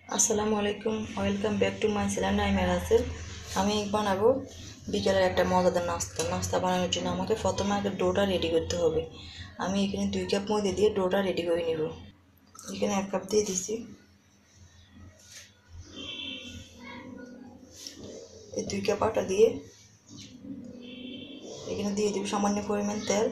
আসসালামু আলাইকুম, welcome back to my channel Naima Rasel. আমি বানাবো বিকেলের একটা মজাদার নাস্তা বানানোর জন্য আমাকে প্রথমে আগে ডোটা রেডি করতে হবে। আমি এখানে 2 কাপ ময়দা দিয়ে ডোটা রেডি করে নেব। এখানে 1 কাপ দিয়ে দিছি। এই 2 কাপ আটা দিয়ে এখানে দিয়ে দিব সামান্য পরিমাণ তেল,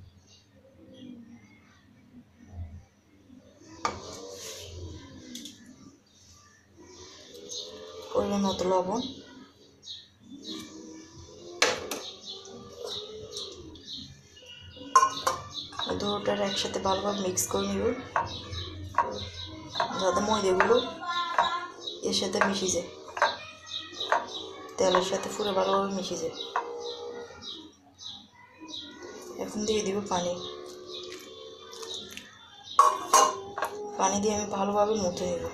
পরিমাণ মতো লবণ, ডোটার একসাথে ভালোভাবে মিক্স করে নেব যাতে ময়দাগুলো এর সাথে মিশে যায়, তেলের সাথে পুরো ভালোভাবে মিশে যায়। এখন দিয়ে দিব পানি দিয়ে আমি ভালোভাবে মুথে নেব।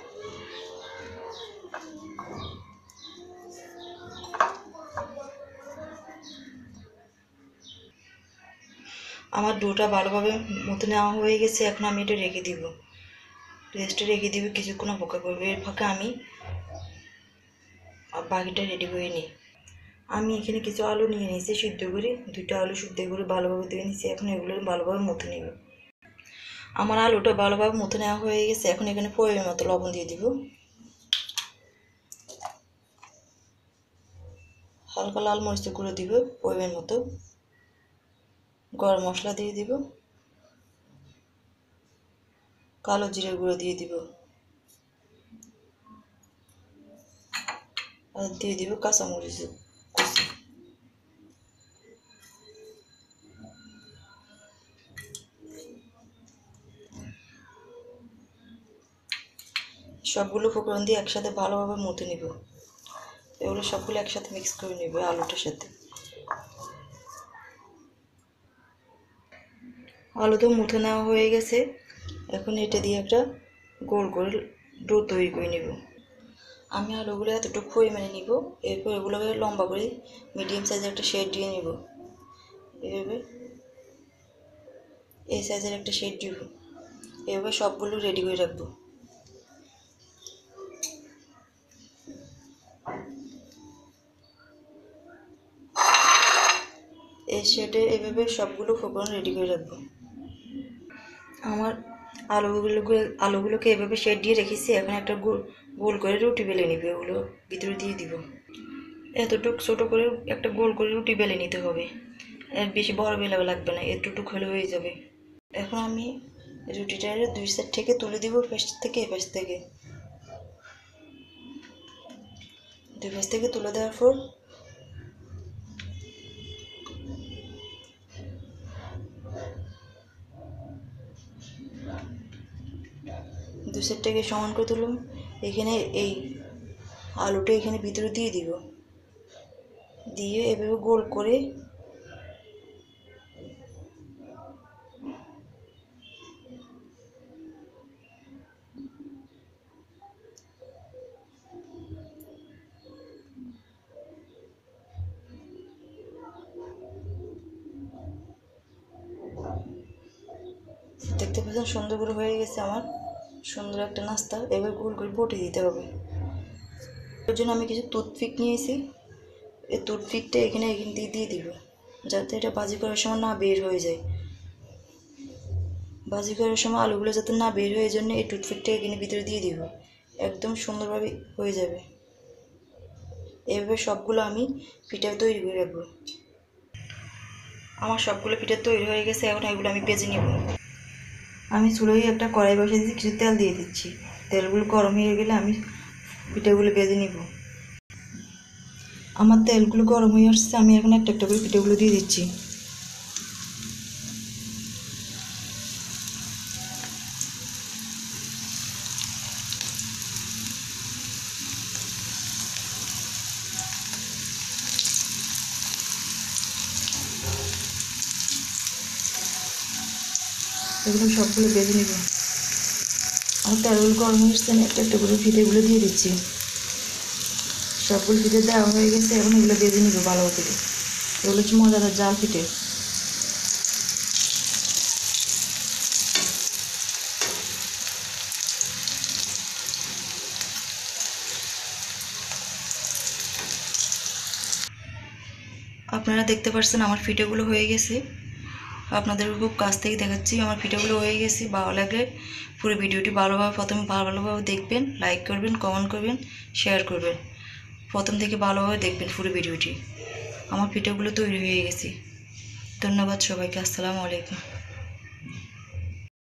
আমার ডোটা ভালোভাবে মুথে নেওয়া হয়ে গেছে। এখন আমি এটা রেস্টে রেখে দিব কিছুক্ষণ অপেক্ষা করবো। এর ফাঁকে আমি বাকিটা রেডি করে নিই। আমি এখানে কিছু আলু নিয়ে নিয়েছি সিদ্ধ করে, 2টা আলু সিদ্ধ করে ভালোভাবে ধুয়ে নিয়েছি। এখন এগুলো ভালোভাবে মুথে নেব। আমার আলুটা ভালোভাবে মুথে নেওয়া হয়ে গেছে। এখন এখানে পরিমাণ মতো লবণ দিয়ে দিব, হালকা লাল মরিচের গুঁড়ো দিব পরিমাণ মতো, গরম মশলা দিয়ে দিব, কালো জিরের গুঁড়ো দিয়ে দিব, আর দিয়ে দিব কাঁচামরিচ কুচি। সবগুলো উপকরণ দিয়ে একসাথে ভালোভাবে মুথে নিব। এগুলো সবগুলো একসাথে মিক্স করে নিব আলুটার সাথে। আলু তো মুথে নেওয়া হয়ে গেছে। এখন এটা দিয়ে একটা গোল করে ডো তৈরি করে নিব। আমি আলুগুলো এতটুকু পরিমাণে নিব। এরপর এগুলোকে লম্বা করে মিডিয়াম সাইজের একটা শেড দিয়ে নিব। এভাবে এই সাইজের একটা শেড দিব। এভাবে সবগুলো রেডি করে রাখবো। এই শেডে এভাবে সবগুলো উপকরণ রেডি করে রাখবো। আমার আলুগুলোকে এভাবে শেড দিয়ে রেখেছি। এখন একটা গোল করে রুটি বেলে নিবে, ওগুলো ভিতরে দিয়ে দিব। এতটুকু ছোটো করে একটা গোল করে রুটি বেলে নিতে হবে, এর বেশি বড় বেলা লাগবে না, এতটুকু হলে হয়ে যাবে। এখন আমি রুটিটার 2 সাইড থেকে তুলে দিব, পাশ থেকে এপাশ থেকে 2 পাশ থেকে তুলে দেওয়ার পর দুই সাইডটাকে সমান করে তুললাম। এখানে এই আলুটা এখানে ভিতরে দিয়ে দিব, দিয়ে এভাবে গোল করে দেখতে পাচ্ছেন সুন্দর করে হয়ে গেছে আমার সুন্দর একটা নাস্তা। এবার গোল করে বটে দিতে হবে। এর জন্য আমি কিছু টুথপিক নিয়েছি। এই টুথপিকটা এখানে দিয়ে দিব, যাতে এটা ভাজি করার সময় না বের হয়ে যায়। ভাজি করার সময় আলুগুলো যাতে না বের হয়ে, জন্য এই টুথপিকটা এখানে ভিতরে দিয়ে দিব। একদম সুন্দরভাবে হয়ে যাবে। এভাবে সবগুলো আমি পিঠা তৈরি করে রাখবো। আমার সবগুলো পিঠা তৈরি হয়ে গেছে। এখন এগুলো আমি ভেজে নিব। আমি চুলোয় একটা কড়াই বসিয়ে দিচ্ছি, কিছু তেল দিয়ে দিচ্ছি। তেলগুলো গরম হয়ে গেলে আমি পিঠাগুলো ভেজে নিব। আমার তেলগুলো গরম হয়ে আসছে। আমি এখন একটা একটা করে পিঠাগুলো দিয়ে দিচ্ছি। এগুলো সবগুলো ভেজে নিব। আমার তেলগুলো গরম হয়ে আসছে। আমি একটা একটা করে পিঠেগুলো দিয়ে দিচ্ছি। সবগুলো পিঠে দেওয়া হয়ে গেছে। এখন এগুলো ভেজে নিব ভালো করে। এগুলো হচ্ছে মজাদার জাল পিঠে। আপনারা দেখতে পাচ্ছেন আমার পিঠাগুলো হয়ে গেছে। আপনাদের খুব কাছ থেকে দেখাচ্ছি আমার পিঠাগুলো হয়ে গেছে। ভালো লাগলে পুরো ভিডিওটি প্রথমে ভালোভাবে দেখবেন, লাইক করবেন, কমেন্ট করবেন, শেয়ার করবেন। প্রথম থেকে ভালোভাবে দেখবেন পুরো ভিডিওটি। আমার পিঠাগুলো তৈরি হয়ে গেছে। ধন্যবাদ সবাইকে। আসসালামু আলাইকুম।